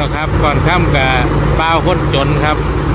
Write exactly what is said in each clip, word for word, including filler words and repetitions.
ครับก่อนค่ำกับเปล่าคนจนครับ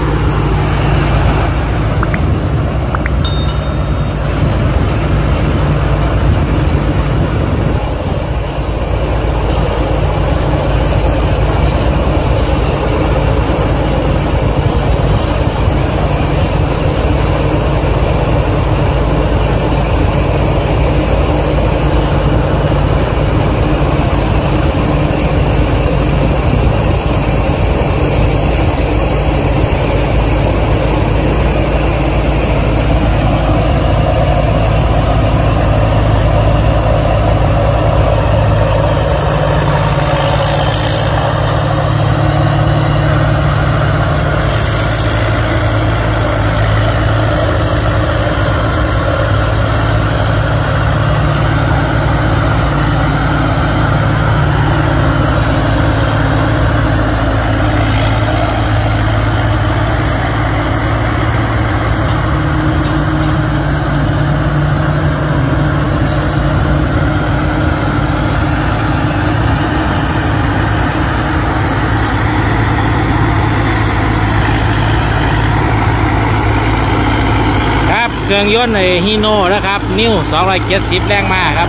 เครื่องยนต์ในฮีโน่นะครับนิ้วสองร้อยเจ็ดสิบแรงม้าครับ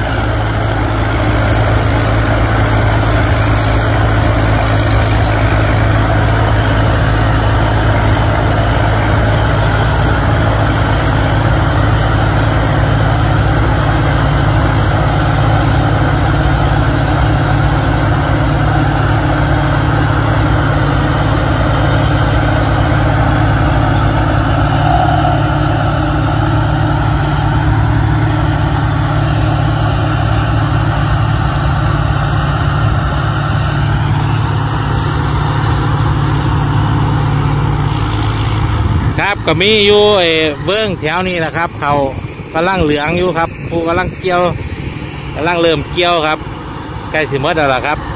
ครับก็มีอยู่ไอ้เบื้องแถวนี้แหละครับเขากำลังเหลืองอยู่ครับผู้กำลังเกี่ยวกำลังเริ่มเกี่ยวครับใกล้สิหมดแล้วล่ะครับ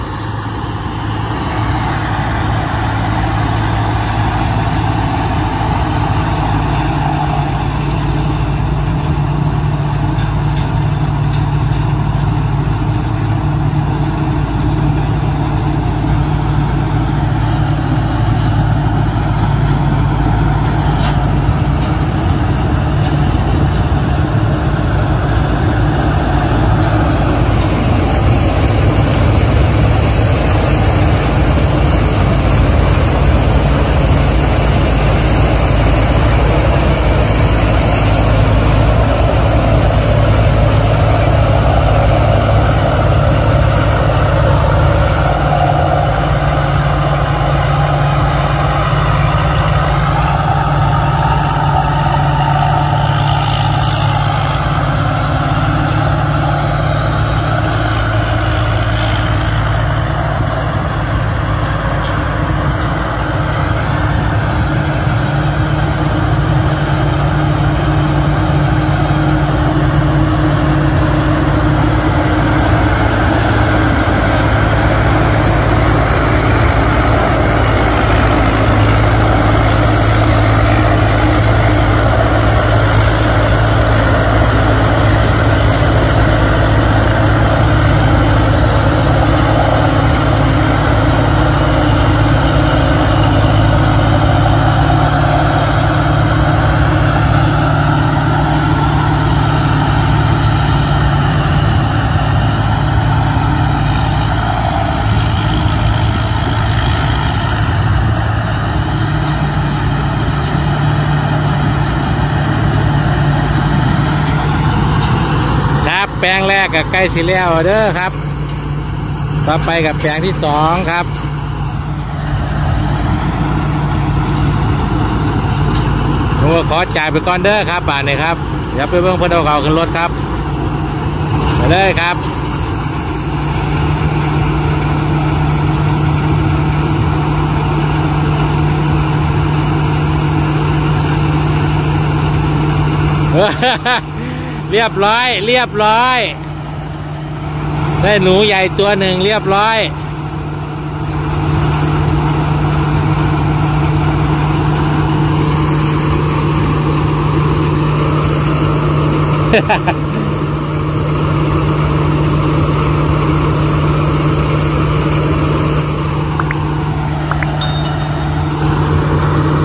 แปลงแรกกับใกล้สิแล้วเด้อครับต่อไปกับแปลงที่สองครับผมขอจ่ายไปก่อนเด้อครับป่านนี้ครับเดี๋ยวไปเบิ่งเพิ่นเอาเขาขึ้นรถครับไปเลยครับเรียบร้อยเรียบร้อยได้หนูใหญ่ตัวหนึ่งเรียบร้อย ค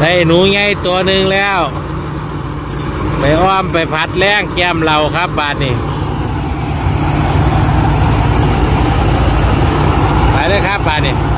ได้หนูใหญ่ตัวหนึ่งแล้วไปอ้อมไปพัดแล้งแก้มเราครับบาดนี้ไปเลยครับบาดนี้